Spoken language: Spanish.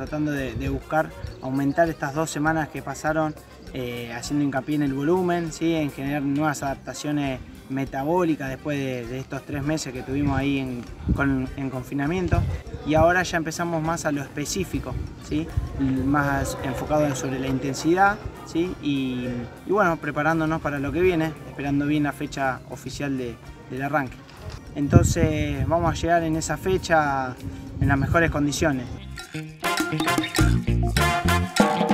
tratando de buscar aumentar estas 2 semanas que pasaron, haciendo hincapié en el volumen, ¿sí? En generar nuevas adaptaciones metabólicas después de estos 3 meses que tuvimos ahí en confinamiento, y ahora ya empezamos más a lo específico, ¿sí? Más enfocado sobre la intensidad, ¿sí? Y bueno, preparándonos para lo que viene, esperando bien la fecha oficial del arranque. Entonces vamos a llegar en esa fecha en las mejores condiciones.